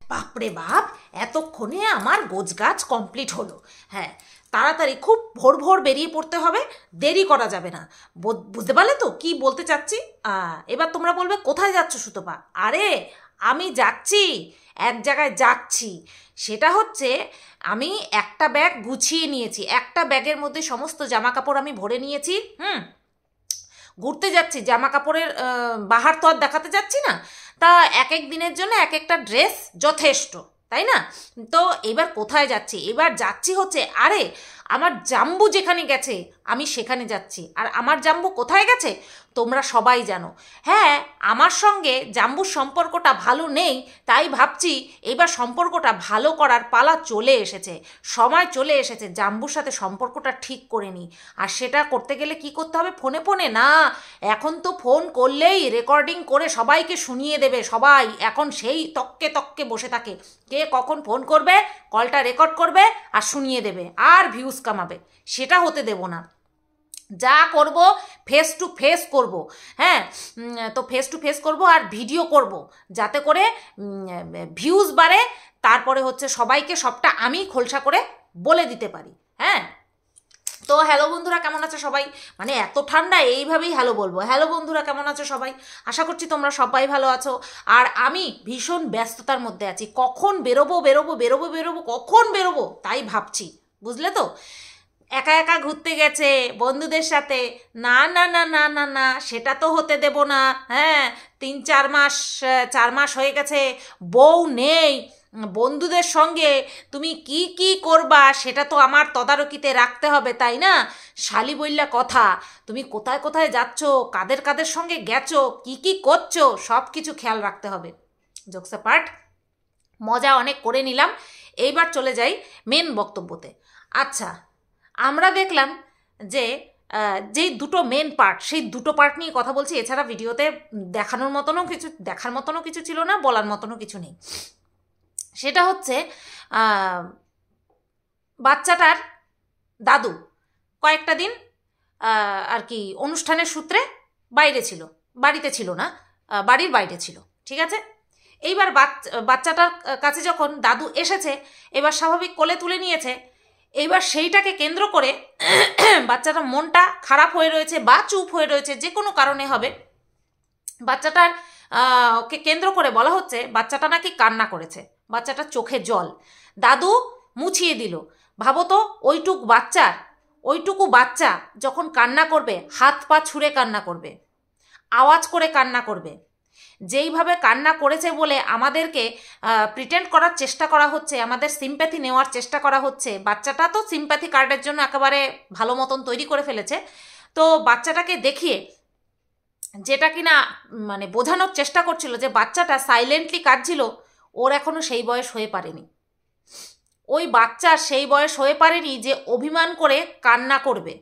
বাপরে বাপ, এতক্ষণে আমার গোছগাছ কমপ্লিট হলো। হ্যাঁ, তাড়াতাড়ি খুব ভোর ভোর বেরিয়ে পড়তে হবে, দেরি করা যাবে না। বুঝতে পারলে তো কি বলতে চাচ্ছি? এবার তোমরা বলবে কোথায় যাচ্ছ সুতপা? আরে আমি যাচ্ছি, এক জায়গায় যাচ্ছি। সেটা হচ্ছে, আমি একটা ব্যাগ গুছিয়ে নিয়েছি, একটা ব্যাগের মধ্যে সমস্ত জামা কাপড় আমি ভরে নিয়েছি। ঘুরতে যাচ্ছি, জামা কাপড়ের বাহার তো আর দেখাতে যাচ্ছি না। তা এক এক দিনের জন্য এক একটা ড্রেস যথেষ্ট, তাই না? তো এবার কোথায় যাচ্ছি? এবার যাচ্ছি হচ্ছে, আরে আমার জাম্বু যেখানে গেছে আমি সেখানে যাচ্ছি। আর আমার জাম্বু কোথায় গেছে তোমরা সবাই জানো। হ্যাঁ, আমার সঙ্গে জাম্বুর সম্পর্কটা ভালো নেই, তাই ভাবছি এবার সম্পর্কটা ভালো করার পালা চলে এসেছে, সময় চলে এসেছে জাম্বুর সাথে সম্পর্কটা ঠিক করে নিই। আর সেটা করতে গেলে কি করতে হবে? ফোনে ফোনে না, এখন তো ফোন করলেই রেকর্ডিং করে সবাইকে শুনিয়ে দেবে। সবাই এখন সেই তককে তককে বসে থাকে, কে কখন ফোন করবে, কলটা রেকর্ড করবে আর শুনিয়ে দেবে, আর ভিউজ কামাবে। সেটা হতে দেব না। যা করব ফেস টু ফেস করব। হ্যাঁ, তো ফেস টু ফেস করব আর ভিডিও করব, যাতে করে ভিউজ বাড়ে। তারপরে হচ্ছে সবাইকে সবটা আমি খোলসা করে বলে দিতে পারি। হ্যাঁ, তো হ্যালো বন্ধুরা, কেমন আছো সবাই? মানে এত ঠান্ডা, এইভাবেই হ্যালো বলবো। হ্যালো বন্ধুরা, কেমন আছো সবাই? আশা করছি তোমরা সবাই ভালো আছো। আর আমি ভীষণ ব্যস্ততার মধ্যে আছি, কখন বেরোবো বেরোবো বেরোবো বেরোবো, কখন বেরোবো তাই ভাবছি, বুঝলে তো? একা একা ঘুরতে গেছে বন্ধুদের সাথে, না না না না না না, সেটা তো হতে দেব না। হ্যাঁ, 3-4 মাস, 4 মাস হয়ে গেছে, বউ নেই। বন্ধুদের সঙ্গে তুমি কি কি করবা সেটা তো আমার তদারকিতে রাখতে হবে, তাই না? শালি বইল্লা কথা, তুমি কোথায় কোথায় যাচ্ছ, কাদের কাদের সঙ্গে গেছো, কি কি করছো, সব কিছু খেয়াল রাখতে হবে। জোকস অ্যাপার্ট, মজা অনেক করে নিলাম, এইবার চলে যাই মেন বক্তব্যতে। আচ্ছা, আমরা দেখলাম যে যেই দুটো মেন পার্ট, সেই দুটো পার্ট নিয়ে কথা বলছি। এছাড়া ভিডিওতে দেখার মতনও কিছু ছিল না, বলার মতনও কিছু নেই। সেটা হচ্ছে, বাচ্চাটার দাদু কয়েকটা দিন আর কি অনুষ্ঠানের সূত্রে বাইরে ছিল, বাড়িতে ছিল না, বাড়ির বাইরে ছিল, ঠিক আছে? এইবার বাচ্চাটার কাছে যখন দাদু এসেছে, এবার স্বাভাবিক কোলে তুলে নিয়েছে। এইবার সেইটাকে কেন্দ্র করে বাচ্চাটার মনটা খারাপ হয়ে রয়েছে বা চুপ হয়ে রয়েছে, যে কোনো কারণে হবে। বাচ্চাটার ওকে কেন্দ্র করে বলা হচ্ছে বাচ্চাটা নাকি কান্না করেছে, বাচ্চাটার চোখে জল। দাদু মুছিয়ে দিল। ভাবো তো, ওইটুকু বাচ্চা যখন কান্না করবে, হাত পা ছুঁড়ে কান্না করবে, আওয়াজ করে কান্না করবে। যেইভাবে কান্না করেছে বলে আমাদেরকে প্রিটেন্ড করার চেষ্টা করা হচ্ছে, আমাদের সিম্প্যাথি নেওয়ার চেষ্টা করা হচ্ছে। বাচ্চাটা তো সিম্প্যাথি কার্ডের জন্য একেবারে ভালো মতন তৈরি করে ফেলেছে। তো বাচ্চাটাকে দেখিয়ে যেটা কিনা মানে বোঝানোর চেষ্টা করছিল যে বাচ্চাটা সাইলেন্টলি কাঁদছিল, ওর এখনও সেই বয়স হয়ে পারেনি। ওই বাচ্চার সেই বয়স হয়ে পারেনি যে অভিমান করে কান্না করবে।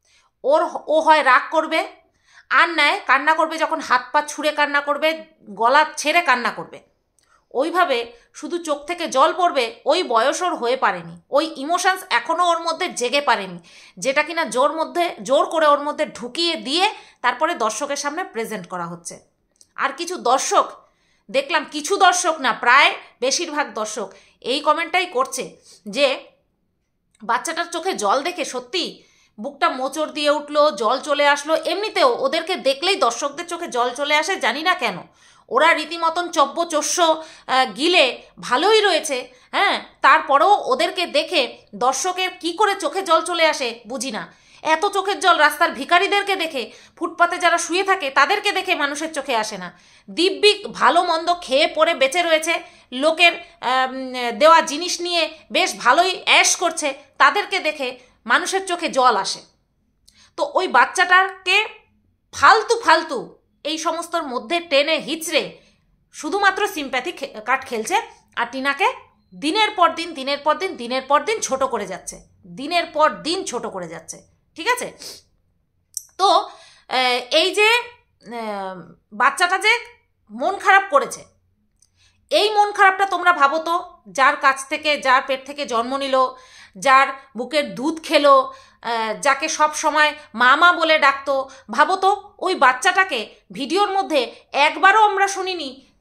ও হয় রাগ করবে, আর নয় কান্না করবে যখন হাত পা ছুঁড়ে কান্না করবে, গলা ছেড়ে কান্না করবে। ওইভাবে শুধু চোখ থেকে জল পড়বে, ওই বয়স ওর হয়ে পারেনি। ওই ইমোশনস এখনও ওর মধ্যে জেগে পারেনি, যেটা কিনা জোর করে ওর মধ্যে ঢুকিয়ে দিয়ে তারপরে দর্শকের সামনে প্রেজেন্ট করা হচ্ছে। আর কিছু দর্শক দেখলাম, কিছু দর্শক না, প্রায় বেশিরভাগ দর্শক এই কমেন্টটাই করছে যে বাচ্চাটার চোখে জল দেখে সত্যি বুকটা মোচড় দিয়ে উঠলো, জল চলে আসলো। এমনিতেও ওদেরকে দেখলেই দর্শকদের চোখে জল চলে আসে, জানি না কেন। ওরা রীতিমতন চব্য-চস্য গিলে ভালোই রয়েছে, হ্যাঁ, তারপরেও ওদেরকে দেখে দর্শকের কি করে চোখে জল চলে আসে বুঝি না। এত চোখের জল রাস্তার ভিখারিদেরকে দেখে, ফুটপাতে যারা শুয়ে থাকে তাদেরকে দেখে মানুষের চোখে আসে না। দিব্যি ভালো মন্দ খেয়ে পরে বেঁচে রয়েছে, লোকের দেওয়া জিনিস নিয়ে বেশ ভালোই অ্যাশ করছে, তাদেরকে দেখে মানুষের চোখে জল আসে। তো ওই বাচ্চাটাকে ফালতু এই সমস্তর মধ্যে টেনে হিচড়ে শুধুমাত্র সিম্প্যাথি কার্ড খেলছে, আর টিনাকে দিনের পর দিন ছোট করে যাচ্ছে, দিনের পর দিন ছোট করে যাচ্ছে, ঠিক আছে? তো এই যে বাচ্চাটা যে মন খারাপ করেছে, এই মন খারাপটা তোমরা ভাবো তো, যার কাছ থেকে, যার পেট থেকে জন্ম নিল, যার বুকের দুধ খেলো, যাকে সব সময় মামা বলে ডাকতো, ভাবো তো ওই বাচ্চাটাকে ভিডিওর মধ্যে একবারও আমরা শুনিনি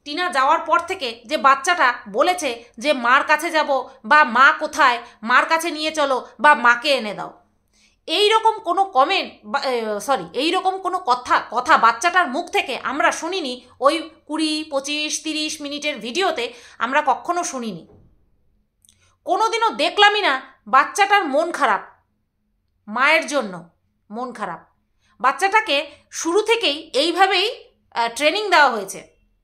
টিনা যাওয়ার পর থেকে যে বাচ্চাটা বলেছে যে মার কাছে যাব, বা মা কোথায়, মার কাছে নিয়ে চলো, বা মাকে এনে দাও, এই রকম কোনো কমেন্ট, এই রকম কোনো কথা বাচ্চাটার মুখ থেকে আমরা শুনিনি। ওই 20, 25, 30 মিনিটের ভিডিওতে আমরা কখনো শুনিনি। কোনোদিনও দেখলামই না বাচ্চাটার মন খারাপ, মায়ের জন্য মন খারাপ। বাচ্চাটাকে শুরু থেকেই এইভাবেই ট্রেনিং দেওয়া হয়েছে,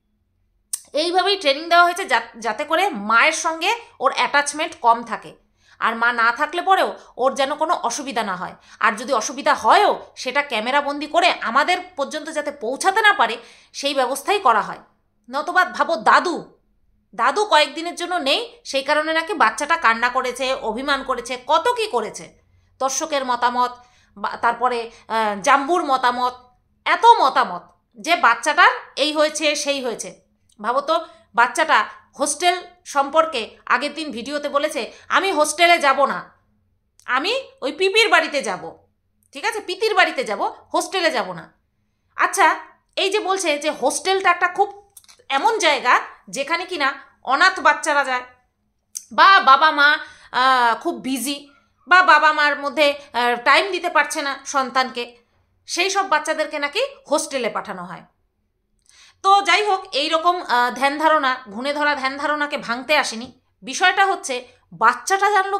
যাতে করে মায়ের সঙ্গে ওর অ্যাটাচমেন্ট কম থাকে, আর মা না থাকলে পরেও ওর যেন কোনো অসুবিধা না হয়, আর যদি অসুবিধা হয়ও সেটা ক্যামেরাবন্দি করে আমাদের পর্যন্ত যাতে পৌঁছাতে না পারে সেই ব্যবস্থাই করা হয়। নতবা ভাবো, দাদু কয়েকদিনের জন্য নেই, সেই কারণে নাকি বাচ্চাটা কান্না করেছে, অভিমান করেছে, কত কি করেছে। দর্শকের মতামত, তারপরে জাম্বুর মতামত, এত মতামত যে বাচ্চাটার এই হয়েছে সেই হয়েছে। ভাবো তো, বাচ্চাটা হোস্টেল সম্পর্কে আগের দিন ভিডিওতে বলেছে, আমি হোস্টেলে যাব না, আমি ওই পিপির বাড়িতে যাব, ঠিক আছে, পিতির বাড়িতে যাব, হোস্টেলে যাব না। আচ্ছা, এই যে বলছে যে হোস্টেলটা একটা খুব এমন জায়গা যেখানে কিনা অনাথ বাচ্চারা যায়, বা বাবা মা খুব বিজি, বা বাবা মার মধ্যে টাইম দিতে পারছে না সন্তানকে, সেই সব বাচ্চাদেরকে নাকি হোস্টেলে পাঠানো হয়। তো যাই হোক, এইরকম ধ্যান ধারণা, ঘুণে ধরা ধ্যান ধারণাকে ভাঙতে আসেনি। বিষয়টা হচ্ছে বাচ্চাটা জানলো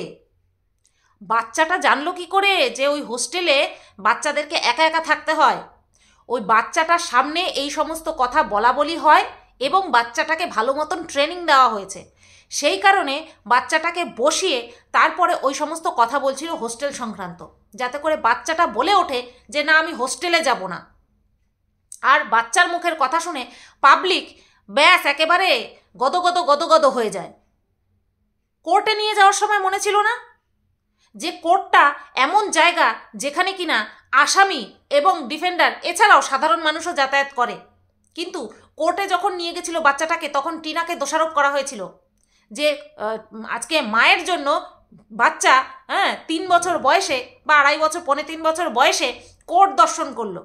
কি করে যে ওই হোস্টেলে বাচ্চাদেরকে একা একা থাকতে হয়। ওই বাচ্চাটার সামনে এই সমস্ত কথা বলা বলি হয় এবং বাচ্চাটাকে ভালো মতন ট্রেনিং দেওয়া হয়েছে। সেই কারণে বাচ্চাটাকে বসিয়ে তারপরে ওই সমস্ত কথা বলছিল হোস্টেল সংক্রান্ত, যাতে করে বাচ্চাটা বলে ওঠে যে না, আমি হোস্টেলে যাব না। আর বাচ্চার মুখের কথা শুনে পাবলিক ব্যাস একেবারে গদগদ হয়ে যায়। কোর্টে নিয়ে যাওয়ার সময় মনে ছিল না যে কোর্টটা এমন জায়গা যেখানে কিনা আসামি এবং ডিফেন্ডার এছাড়াও সাধারণ মানুষও যাতায়াত করে, কিন্তু কোর্টে যখন নিয়ে গেছিল বাচ্চাটাকে তখন টিনাকে দোষারোপ করা হয়েছিল যে আজকে মায়ের জন্য বাচ্চা 3 বছর বয়সে বা 2.5 বছর, 3.25 বছর বয়সে কোর্ট দর্শন করলো।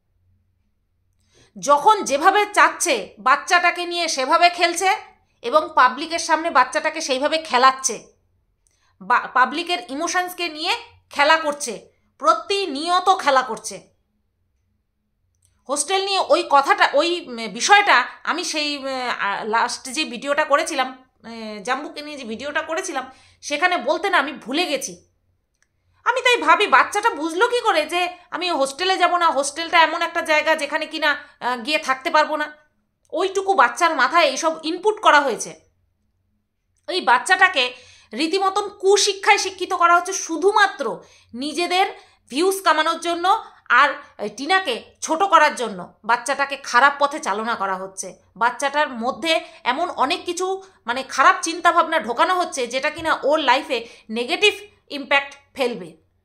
যখন যেভাবে চাচ্ছে বাচ্চাটাকে নিয়ে সেভাবে খেলছে এবং পাবলিকের সামনে বাচ্চাটাকে সেইভাবে খেলাচ্ছে, পাবলিকের ইমোশনসকে নিয়ে খেলা করছে, প্রতিনিয়ত খেলা করছে। হোস্টেল নিয়ে ওই কথাটা, ওই বিষয়টা আমি সেই লাস্ট যে ভিডিওটা করেছিলাম, জাম্বুকে নিয়ে যে ভিডিওটা করেছিলাম, সেখানে বলতে না আমি ভুলে গেছি। আমি তাই ভাবি বাচ্চাটা বুঝলো কি করে যে আমি হোস্টেলে যাব না, হোস্টেলটা এমন একটা জায়গা যেখানে কিনা গিয়ে থাকতে পারবো না। ওইটুকু বাচ্চার মাথায় এইসব ইনপুট করা হয়েছে। ওই বাচ্চাটাকে রীতিমতন কুশিক্ষায় শিক্ষিত করা হচ্ছে শুধুমাত্র নিজেদের ভিউজ কামানোর জন্য আর টিনাকে ছোট করার জন্য। বাচ্চাটাকে খারাপ পথে চালনা করা হচ্ছে, বাচ্চাটার মধ্যে এমন অনেক কিছু মানে খারাপ চিন্তাভাবনা ঢোকানো হচ্ছে যেটা কিনা ওর লাইফে নেগেটিভ ইম্প্যাক্ট ফেলবে।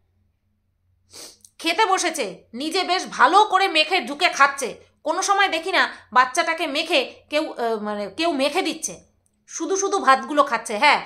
খেতে বসেছে, নিজে বেশ ভালো করে মেখে ঢুকে খাচ্ছে, কোনো সময় দেখি না বাচ্চাটাকে মেখে কেউ মেখে দিচ্ছে, শুধু ভাতগুলো খাচ্ছে। হ্যাঁ,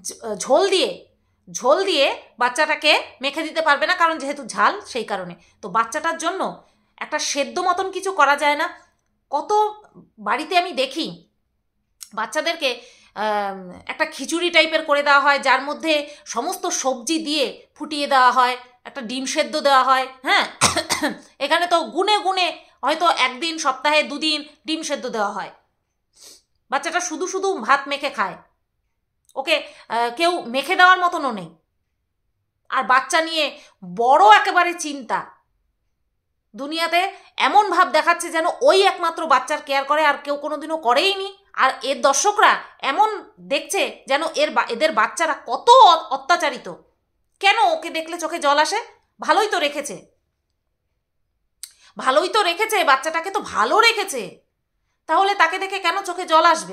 ঝোল দিয়ে বাচ্চাটাকে মেখে দিতে পারবে না, কারণ যেহেতু ঝাল, সেই কারণে। তো বাচ্চাটার জন্য একটা সেদ্ধ মতন কিছু করা যায় না। কত বাড়িতে আমি দেখি বাচ্চাদেরকে একটা খিচুড়ি টাইপের করে দেওয়া হয়, যার মধ্যে সমস্ত সবজি দিয়ে ফুটিয়ে দেওয়া হয়, একটা ডিম সেদ্ধ দেওয়া হয়। হ্যাঁ, এখানে তো গুনে হয়তো একদিন, সপ্তাহে 2 দিন ডিম সেদ্ধ দেওয়া হয়। বাচ্চাটা শুধু ভাত মেখে খায়, ওকে কেউ মেখে দেওয়ার মতনও নেই। আর বাচ্চা নিয়ে বড় একেবারে চিন্তা, দুনিয়াতে এমন ভাব দেখাচ্ছে যেন ওই একমাত্র বাচ্চার কেয়ার করে, আর কেউ কোনোদিনও করেই নি। আর এর দর্শকরা এমন দেখছে যেন এদের বাচ্চারা কত অত্যাচারিত। কেন ওকে দেখলে চোখে জল আসে? ভালোই তো রেখেছে, বাচ্চাটাকে তো ভালো রেখেছে, তাহলে তাকে দেখে কেন চোখে জল আসবে?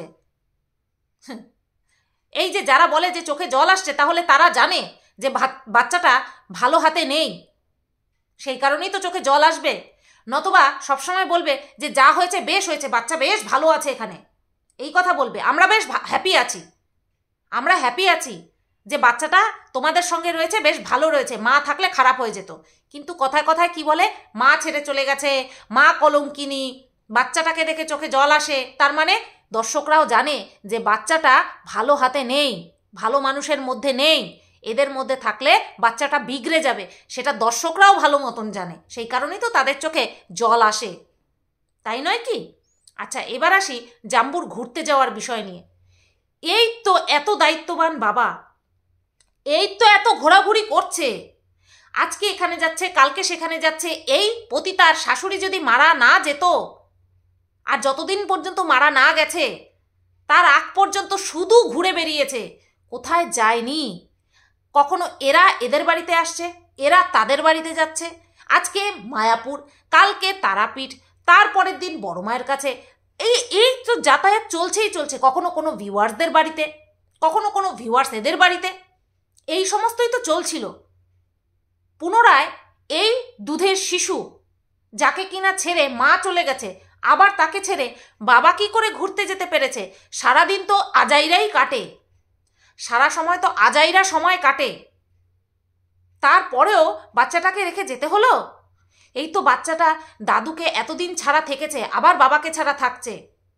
এই যে যারা বলে যে চোখে জল আসছে, তাহলে তারা জানে যে বাচ্চাটা ভালো হাতে নেই, সেই কারণেই তো চোখে জল আসবে। নতবা সবসময় বলবে যে যা হয়েছে বেশ হয়েছে, বাচ্চা বেশ ভালো আছে এখানে, এই কথা বলবে। আমরা বেশ হ্যাপি আছি যে বাচ্চাটা তোমাদের সঙ্গে রয়েছে, বেশ ভালো রয়েছে, মা থাকলে খারাপ হয়ে যেত। কিন্তু কথায় কথায় কি বলে, মা ছেড়ে চলে গেছে, মা কলঙ্কিনী, বাচ্চাটাকে দেখে চোখে জল আসে, তার মানে দর্শকরাও জানে যে বাচ্চাটা ভালো হাতে নেই, ভালো মানুষের মধ্যে নেই, এদের মধ্যে থাকলে বাচ্চাটা বিগড়ে যাবে, সেটা দর্শকরাও ভালো মতন জানে, সেই কারণেই তো তাদের চোখে জল আসে, তাই নয় কি? আচ্ছা, এবার আসি জাম্বুর ঘুরতে যাওয়ার বিষয় নিয়ে। এই তো এত দায়িত্ববান বাবা, এই তো এত ঘোরাঘুরি করছে, আজকে এখানে যাচ্ছে, কালকে সেখানে যাচ্ছে, এই পতিতার শাশুড়ি যদি মারা না যেত, আর যতদিন পর্যন্ত মারা না গেছে তার আগ পর্যন্ত শুধু ঘুরে বেরিয়েছে, কোথায় যায়নি। কখনো এরা এদের বাড়িতে আসছে, এরা তাদের বাড়িতে যাচ্ছে, আজকে মায়াপুর, কালকে তারাপীঠ, তারপরের দিন বড় মায়ের কাছে, এই এই তো যাতায়াত চলছেই চলছে, কখনো কোনো ভিউয়ার্সদের বাড়িতে, কখনো কোনো ভিউয়ার্স এদের বাড়িতে, এই সমস্তই তো চলছিল। পুনরায় এই দুধের শিশু যাকে কিনা ছেড়ে মা চলে গেছে, আবার তাকে ছেড়ে বাবা কি করে ঘুরতে যেতে পেরেছে? সারাদিন তো আজাইরাই কাটে, সারা সময় তো আজাইরা সময় কাটে, তারপরেও বাচ্চাটাকে রেখে যেতে হলো। এই তো বাচ্চাটা দাদুকে এতদিন ছাড়া থেকেছে, আবার বাবাকে ছাড়া থাকছে,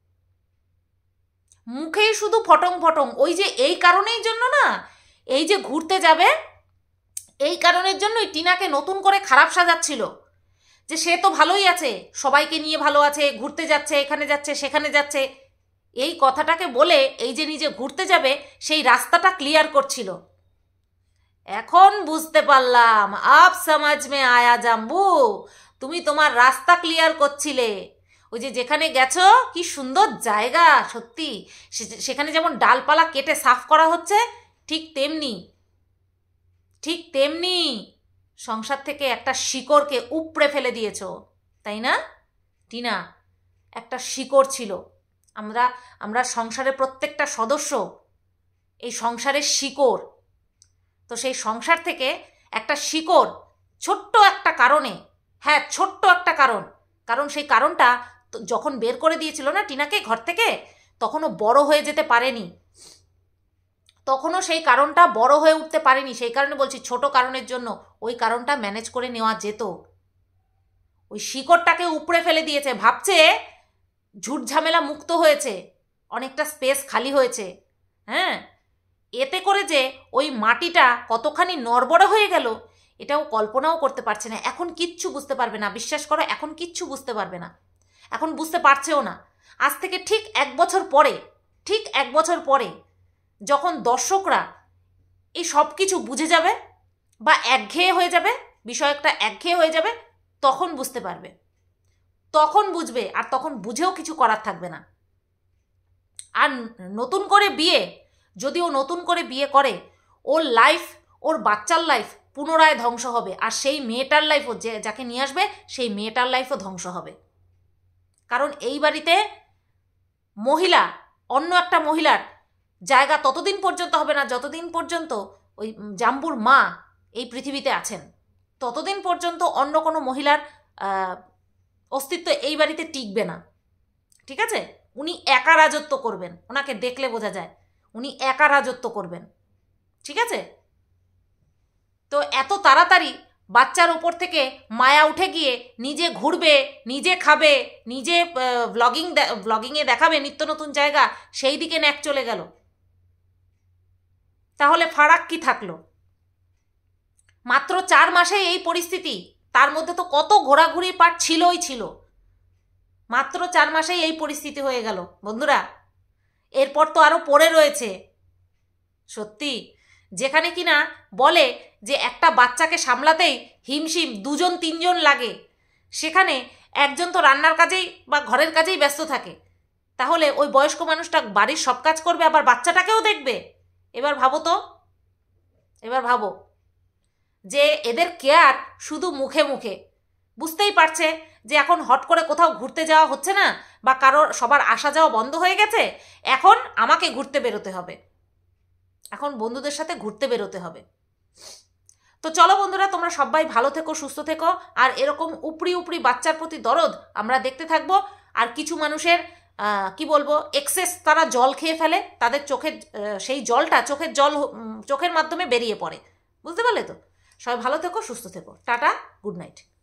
মুখেই শুধু ফটং ফটং। ওই যে এই কারণেই জন্য না, এই যে ঘুরতে যাবে, এই কারণের জন্যই টিনাকে নতুন করে খারাপ সাজাচ্ছিল, যে সে তো ভালোই আছে, সবাইকে নিয়ে ভালো আছে, ঘুরতে যাচ্ছে, এখানে যাচ্ছে, সেখানে যাচ্ছে, এই কথাটাকে বলে এই যে নিজে ঘুরতে যাবে সেই রাস্তাটা ক্লিয়ার করছিল। এখন বুঝতে পারলাম, আব সমাজ মে আয়া জাম্বু, তুমি তোমার রাস্তা ক্লিয়ার করছিলে। ওই যে যেখানে গেছো, কি সুন্দর জায়গা সত্যি, সেখানে যেমন ডালপালা কেটে সাফ করা হচ্ছে, ঠিক তেমনি সংসার থেকে একটা শিকড়কে উপড়ে ফেলে দিয়েছ, তাই না টিনা? একটা শিকড় ছিল, আমরা সংসারের প্রত্যেকটা সদস্য এই সংসারের শিকড়, তো সেই সংসার থেকে একটা শিকড় ছোট্ট একটা কারণে, হ্যাঁ ছোট্ট একটা কারণ সেই কারণটা যখন বের করে দিয়েছিল না টিনাকে ঘর থেকে, তখনও বড় হয়ে যেতে পারেনি, তখনও সেই কারণটা বড় হয়ে উঠতে পারেনি, সেই কারণে বলছি ছোট কারণের জন্য ওই কারণটা ম্যানেজ করে নেওয়া যেত। ওই শিকড়টাকে উপড়ে ফেলে দিয়েছে, ভাবছে ঝুট ঝামেলা মুক্ত হয়েছে, অনেকটা স্পেস খালি হয়েছে, হ্যাঁ, এতে করে যে ওই মাটিটা কতখানি নড়বড়ে হয়ে গেল এটাও কল্পনাও করতে পারছে না, এখন কিচ্ছু বুঝতে পারবে না, বিশ্বাস করো এখন কিচ্ছু বুঝতে পারবে না, এখন বুঝতে পারছেও না। আজ থেকে ঠিক এক বছর পরে যখন দর্শকরা এই সব কিছু বুঝে যাবে বা একঘেয়ে হয়ে যাবে, বিষয়টা একঘেয়ে হয়ে যাবে, তখন বুঝতে পারবে, তখন বুঝবে, আর তখন বুঝেও কিছু করার থাকবে না। আর নতুন করে বিয়ে, যদি ও নতুন করে বিয়ে করে, ওর লাইফ, ওর বাচ্চার লাইফ পুনরায় ধ্বংস হবে, আর সেই মেয়েটার লাইফও, যাকে নিয়ে আসবে সেই মেয়েটার লাইফও ধ্বংস হবে। কারণ এই বাড়িতে মহিলা, অন্য একটা মহিলার জায়গা ততদিন পর্যন্ত হবে না যতদিন পর্যন্ত ওই জাম্বুর মা এই পৃথিবীতে আছেন, ততদিন পর্যন্ত অন্য কোনো মহিলার অস্তিত্ব এই বাড়িতে টিকবে না, ঠিক আছে? উনি একা রাজত্ব করবেন, ওনাকে দেখলে বোঝা যায় উনি একা রাজত্ব করবেন, ঠিক আছে? তো এত তাড়াতাড়ি বাচ্চার উপর থেকে মায়া উঠে গিয়ে নিজে ঘুরবে, নিজে খাবে, নিজে ব্লগিংয়ে দেখাবে নিত্য নতুন জায়গা, সেই দিকে ন্যাক চলে গেল, তাহলে ফারাক কি থাকলো? মাত্র 4 মাসে এই পরিস্থিতি, তার মধ্যে তো কত ঘোরাঘুরির পাট ছিলই ছিল, মাত্র 4 মাসেই এই পরিস্থিতি হয়ে গেল বন্ধুরা। এরপর তো আরও পড়ে রয়েছে, সত্যি, যেখানে কিনা বলে যে একটা বাচ্চাকে সামলাতেই হিমশিম 2-3 জন লাগে, সেখানে একজন তো রান্নার কাজেই বা ঘরের কাজেই ব্যস্ত থাকে, তাহলে ওই বয়স্ক মানুষটা বাড়ির সব কাজ করবে, আবার বাচ্চাটাকেও দেখবে। এবার ভাবো যে এদের কেয়ার শুধু মুখে মুখে, বুঝতেই পারছে যে এখন হট করে কোথাও ঘুরতে যাওয়া হচ্ছে না, বা সবার আসা যাওয়া বন্ধ হয়ে গেছে, এখন আমাকে ঘুরতে বেরোতে হবে, এখন বন্ধুদের সাথে ঘুরতে বেরোতে হবে। তো চলো বন্ধুরা, তোমরা সবাই ভালো থেকো, সুস্থ থেকো, আর এরকম উপরি বাচ্চার প্রতি দরদ আমরা দেখতে থাকবো। আর কিছু মানুষের কি বলবো, এক্সেস, তারা জল খেয়ে ফেলে, তাদের চোখের সেই জলটা চোখের মাধ্যমে বেরিয়ে পড়ে, বুঝতে পারলে তো? সবাই ভালো থেকো, সুস্থ থেকো, টাটা, গুড নাইট।